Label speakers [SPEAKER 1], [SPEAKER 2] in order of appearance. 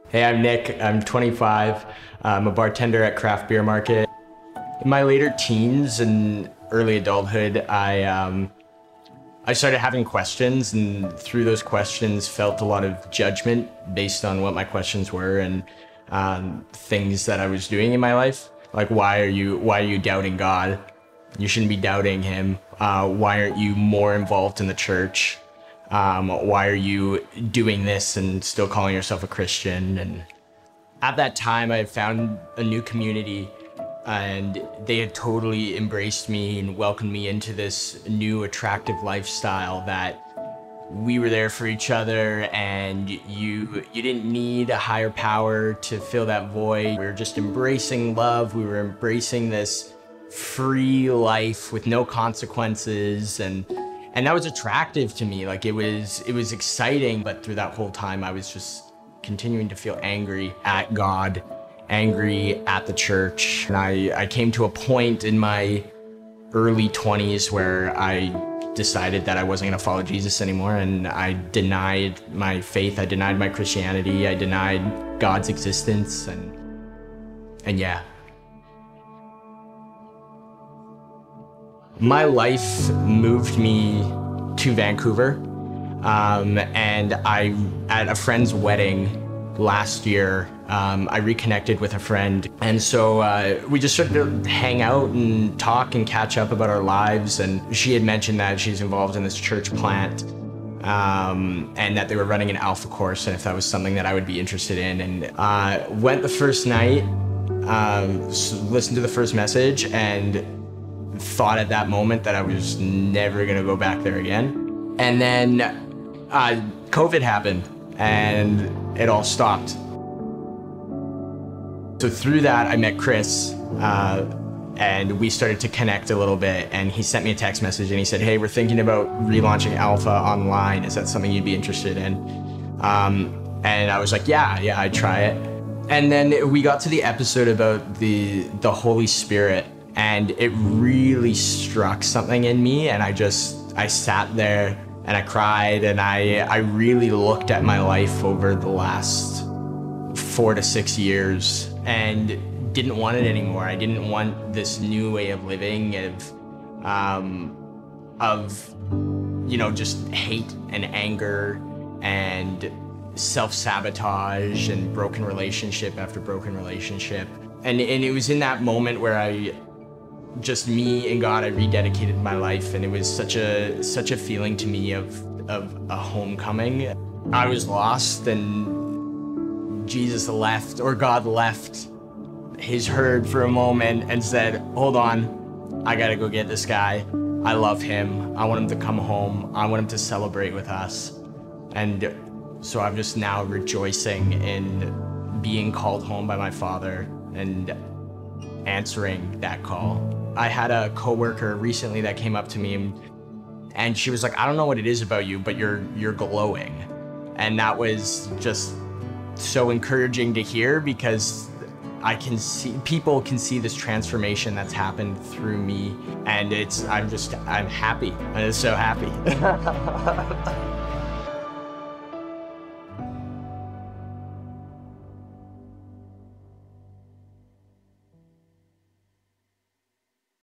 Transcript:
[SPEAKER 1] Hey, I'm Nick. I'm 25. I'm a bartender at Craft Beer Market. In my later teens and early adulthood, I started having questions, and through those questions felt a lot of judgment based on what my questions were and things that I was doing in my life. Like, why are you doubting God? You shouldn't be doubting him. Why aren't you more involved in the church? Why are you doing this and still calling yourself a Christian? And at that time, I had found a new community, and they had totally embraced me and welcomed me into this new attractive lifestyle that we were there for each other, and you didn't need a higher power to fill that void. We were just embracing love. We were embracing this free life with no consequences, and that was attractive to me. Like, it was exciting, but through that whole time I was just continuing to feel angry at God, angry at the church. And I came to a point in my early 20s where I decided that I wasn't gonna follow Jesus anymore, and I denied my faith, I denied my Christianity, I denied God's existence, and yeah. My life moved me to Vancouver, and at a friend's wedding last year, I reconnected with a friend, and so we just started to hang out and talk and catch up about our lives. And she had mentioned that she's involved in this church plant, and that they were running an alpha course, and if that was something that I would be interested in. And went the first night, listened to the first message, and thought at that moment that I was never gonna go back there again. And then COVID happened, and it all stopped. So through that, I met Chris, and we started to connect a little bit, and he sent me a text message and he said, hey, we're thinking about relaunching Alpha online. Is that something you'd be interested in? And I was like, yeah, I'd try it. And then we got to the episode about the Holy Spirit, and it really struck something in me, and I sat there and I cried, and I really looked at my life over the last 4 to 6 years and didn't want it anymore. I didn't want this new way of living of just hate and anger and self-sabotage and broken relationship after broken relationship. And it was in that moment where me and God, I rededicated my life, and it was such a feeling to me of a homecoming. I was lost, and Jesus left, or God left his herd for a moment and said, hold on, I gotta go get this guy. I love him. I want him to come home. I want him to celebrate with us. And so I'm just now rejoicing in being called home by my Father and answering that call. I had a coworker recently that came up to me, and she was like, I don't know what it is about you, but you're glowing. And that was just so encouraging to hear, because people can see this transformation that's happened through me, and I'm happy. I'm so happy.